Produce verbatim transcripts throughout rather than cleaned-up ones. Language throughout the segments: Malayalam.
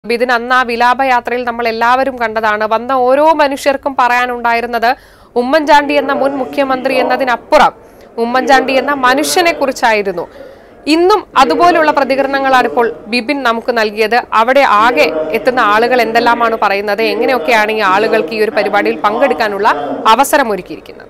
ഇതിന് അന്ന് ആ വിലാപയാത്രയിൽ നമ്മൾ എല്ലാവരും കണ്ടതാണ്. വന്ന ഓരോ മനുഷ്യർക്കും പറയാനുണ്ടായിരുന്നത് ഉമ്മൻചാണ്ടി എന്ന മുൻ മുഖ്യമന്ത്രി എന്നതിനപ്പുറം ഉമ്മൻചാണ്ടി എന്ന മനുഷ്യനെ കുറിച്ചായിരുന്നു. ഇന്നും അതുപോലുള്ള പ്രതികരണങ്ങളാണ് ഇപ്പോൾ ബിപിൻ നമുക്ക് നൽകിയത്. അവിടെ ആകെ എത്തുന്ന ആളുകൾ എന്തെല്ലാമാണ് പറയുന്നത്, എങ്ങനെയൊക്കെയാണ് ഈ ആളുകൾക്ക് ഈ ഒരു പരിപാടിയിൽ പങ്കെടുക്കാനുള്ള അവസരം ഒരുക്കിയിരിക്കുന്നത്?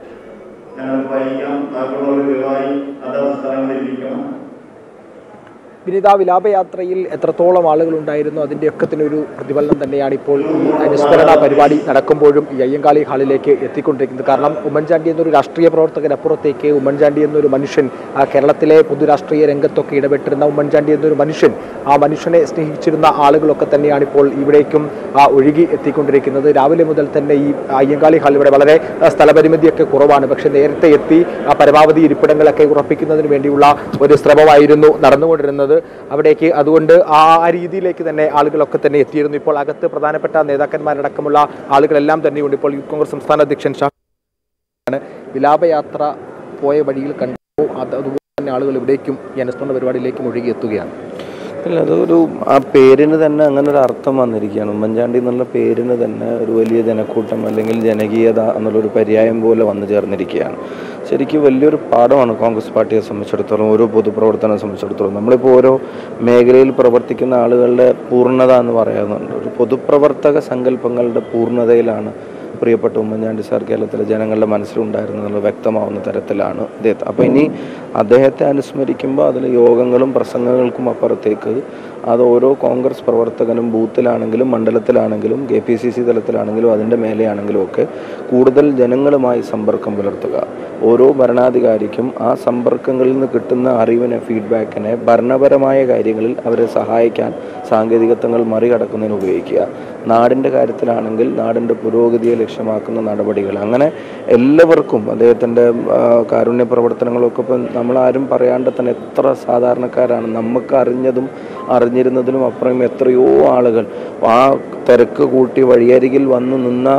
വിനിത, വിലാപയാത്രയിൽ എത്രത്തോളം ആളുകൾ ഉണ്ടായിരുന്നു അതിൻ്റെയൊക്കെ തന്നെ ഒരു പ്രതിഫലനം തന്നെയാണ് ഇപ്പോൾ ഈ അനുസ്മരണ പരിപാടി നടക്കുമ്പോഴും ഈ അയ്യങ്കാളി ഹാളിലേക്ക് എത്തിക്കൊണ്ടിരിക്കുന്നത്. കാരണം ഉമ്മൻചാണ്ടി എന്നൊരു രാഷ്ട്രീയ പ്രവർത്തകനപ്പുറത്തേക്ക് ഉമ്മൻചാണ്ടി എന്നൊരു മനുഷ്യൻ, ആ കേരളത്തിലെ പൊതുരാഷ്ട്രീയ രംഗത്തൊക്കെ ഇടപെട്ടിരുന്ന ഉമ്മൻചാണ്ടി എന്നൊരു മനുഷ്യൻ, ആ മനുഷ്യനെ സ്നേഹിച്ചിരുന്ന ആളുകളൊക്കെ തന്നെയാണ് ഇപ്പോൾ ഇവിടേക്കും ഒഴുകി എത്തിക്കൊണ്ടിരിക്കുന്നത്. രാവിലെ മുതൽ തന്നെ ഈ അയ്യങ്കാളി ഹാൾ ഇവിടെ വളരെ സ്ഥലപരിമിതിയൊക്കെ കുറവാണ്. പക്ഷേ നേരത്തെ എത്തി ആ പരമാവധി ഇരിപ്പിടങ്ങളൊക്കെ ഉറപ്പിക്കുന്നതിന് വേണ്ടിയുള്ള ഒരു ശ്രമമായിരുന്നു നടന്നുകൊണ്ടിരുന്നത് അവിടേക്ക്. അതുകൊണ്ട് ആ രീതിയിലേക്ക് തന്നെ ആളുകളൊക്കെ തന്നെ എത്തിയിരുന്നു. ഇപ്പോൾ അകത്ത് പ്രധാനപ്പെട്ട നേതാക്കന്മാരടക്കമുള്ള ആളുകളെല്ലാം തന്നെയുണ്ട്. ഇപ്പോൾ യൂത്ത് കോൺഗ്രസ് സംസ്ഥാന അധ്യക്ഷൻ ഷാഫി വിലാപയാത്ര പോയ വഴിയിൽ കണ്ടു. അതുപോലെ തന്നെ ആളുകൾ ഇവിടേക്കും ഈ അനുസ്മരണ പരിപാടിയിലേക്കും ഒഴുകി എത്തുകയാണ്. അല്ല, അതൊരു ആ പേരിന് തന്നെ അങ്ങനെ ഒരു അർത്ഥം വന്നിരിക്കുകയാണ്. ഉമ്മൻചാണ്ടി എന്നുള്ള പേരിന് തന്നെ ഒരു വലിയ ജനക്കൂട്ടം അല്ലെങ്കിൽ ജനകീയത എന്നുള്ളൊരു പര്യായം പോലെ വന്നു ചേർന്നിരിക്കുകയാണ്. ശരിക്കും വലിയൊരു പാഠമാണ് കോൺഗ്രസ് പാർട്ടിയെ സംബന്ധിച്ചിടത്തോളം, ഓരോ പൊതുപ്രവർത്തനം സംബന്ധിച്ചിടത്തോളം. നമ്മളിപ്പോൾ ഓരോ മേഖലയിൽ പ്രവർത്തിക്കുന്ന ആളുകളുടെ പൂർണ്ണത എന്ന് പറയുന്നുണ്ട്. ഒരു പൊതുപ്രവർത്തക സങ്കല്പങ്ങളുടെ പൂർണ്ണതയിലാണ് പ്രിയപ്പെട്ട ഉമ്മൻചാണ്ടി സാർ കേരളത്തിലെ ജനങ്ങളുടെ മനസ്സിലുണ്ടായിരുന്നത് വ്യക്തമാവുന്ന തരത്തിലാണ് അദ്ദേഹത്തെ. അപ്പോൾ ഇനി അദ്ദേഹത്തെ അനുസ്മരിക്കുമ്പോൾ അതിൽ യോഗങ്ങളും പ്രസംഗങ്ങൾക്കും അപ്പുറത്തേക്ക് അത് ഓരോ കോൺഗ്രസ് പ്രവർത്തകനും ബൂത്തിലാണെങ്കിലും മണ്ഡലത്തിലാണെങ്കിലും കെ പി സി സി തലത്തിലാണെങ്കിലും അതിൻ്റെ മേലെയാണെങ്കിലും ഒക്കെ കൂടുതൽ ജനങ്ങളുമായി സമ്പർക്കം പുലർത്തുക. ഓരോ ഭരണാധികാരിക്കും ആ സമ്പർക്കങ്ങളിൽ നിന്ന് കിട്ടുന്ന അറിവിനെ, ഫീഡ്ബാക്കിനെ ഭരണപരമായ കാര്യങ്ങളിൽ അവരെ സഹായിക്കാൻ സാങ്കേതികത്വങ്ങൾ മറികടക്കുന്നതിന് ഉപയോഗിക്കുക. നാടിൻ്റെ കാര്യത്തിലാണെങ്കിൽ നാടിൻ്റെ പുരോഗതിയെ ലക്ഷ്യമാക്കുന്ന നടപടികൾ, അങ്ങനെ എല്ലാവർക്കും അദ്ദേഹത്തിൻ്റെ കാരുണ്യ പ്രവർത്തനങ്ങളൊക്കെ ഇപ്പം നമ്മളാരും പറയാണ്ട് തന്നെ എത്ര സാധാരണക്കാരാണ്, നമുക്ക് അറിഞ്ഞതും അറിഞ്ഞിരുന്നതിനും അപ്പുറം എത്രയോ ആളുകൾ ആ തിരക്ക് കൂട്ടി വഴിയരികിൽ വന്നു നിന്ന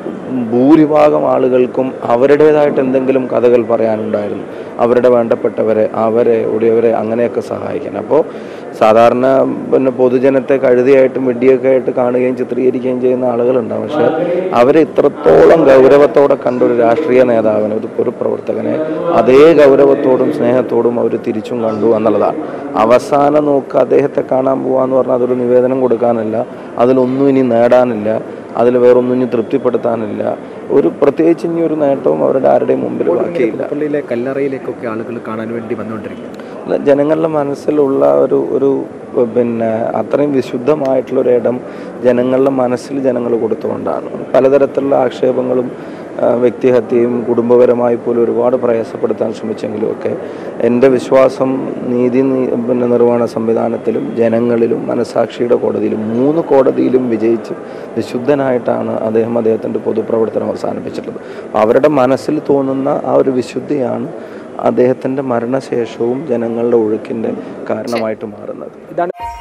ഭൂരിഭാഗം ആളുകൾക്കും അവരുടേതായിട്ട് എന്തെങ്കിലും കഥകൾ പറയാനുണ്ടായിരുന്നു. അവരുടെ വേണ്ടപ്പെട്ടവരെ, അവരെ ഉടയവരെ അങ്ങനെയൊക്കെ സഹായിക്കാൻ. അപ്പോൾ സാധാരണ പിന്നെ പൊതുജനത്തെ കഴുതിയായിട്ടും വെടിയൊക്കെ ആയിട്ട് കാണുകയും ചിത്രീകരിക്കുകയും ചെയ്യുന്ന ആളുകളുണ്ടാവും. പക്ഷെ അവരെ ഇത്രത്തോളം ഗൗരവത്തോടെ കണ്ടൊരു രാഷ്ട്രീയ നേതാവിനെ, ഒരു പൊതുപ്രവർത്തകനെ അതേ ഗൗരവത്തോടും സ്നേഹത്തോടും അവർ തിരിച്ചും കണ്ടു എന്നുള്ളതാണ്. അവസാനം നോക്ക് അദ്ദേഹത്തെ കാണാൻ പോകാന്ന് പറഞ്ഞാൽ അതൊരു നിവേദനം കൊടുക്കാനല്ല, അതിലൊന്നും ഇനി നേടാനില്ല, അതിൽ വേറൊന്നും ഇനി തൃപ്തിപ്പെടുത്താനില്ല, ഒരു പ്രത്യേകിച്ച് ഇനി ഒരു നേട്ടവും അവരുടെ ആരുടെയും മുമ്പിൽ ബാക്കിയില്ല. പള്ളിയിലെ കല്ലറയിലേക്കൊക്കെ ആളുകൾ കാണാൻ വേണ്ടി വന്നുകൊണ്ടിരിക്കും. ജനങ്ങളുടെ മനസ്സിലുള്ള ഒരു ഒരു പിന്നെ അത്രയും വിശുദ്ധമായിട്ടുള്ളൊരിടം ജനങ്ങളുടെ മനസ്സിൽ ജനങ്ങൾ കൊടുത്തുകൊണ്ടാണ്. പലതരത്തിലുള്ള ആക്ഷേപങ്ങളും വ്യക്തിഹത്യയും കുടുംബപരമായി പോലും ഒരുപാട് പ്രയാസപ്പെടുത്താൻ ശ്രമിച്ചെങ്കിലുമൊക്കെ എൻ്റെ വിശ്വാസം നീതി പിന്നെ നിർവഹണ സംവിധാനത്തിലും ജനങ്ങളിലും മനസാക്ഷിയുടെ കോടതിയിലും മൂന്ന് കോടതിയിലും വിജയിച്ച് വിശുദ്ധനായിട്ടാണ് അദ്ദേഹം അദ്ദേഹത്തിൻ്റെ പൊതുപ്രവർത്തനം അവസാനിപ്പിച്ചിട്ടുള്ളത്. അവരുടെ മനസ്സിൽ തോന്നുന്ന ആ ഒരു വിശുദ്ധിയാണ് അദ്ദേഹത്തിൻ്റെ മരണശേഷവും ജനങ്ങളുടെ ഒഴുക്കിൻ്റെ കാരണമായിട്ട് മാറുന്നത്. ഇതാണ്